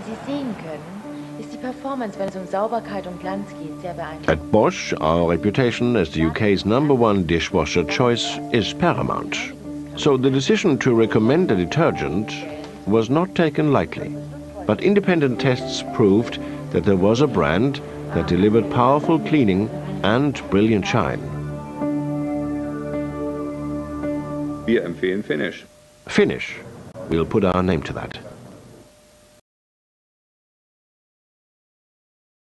Sie sehen können, ist die Performance, wenn es Sauberkeit und Glanz geht, sehr beeindruckend. At Bosch, our reputation as the UK's #1 dishwasher choice is paramount. So the decision to recommend a detergent was not taken lightly. But independent tests proved that there was a brand that delivered powerful cleaning and brilliant shine. Wir empfehlen Finish. Finish. We'll put our name to that.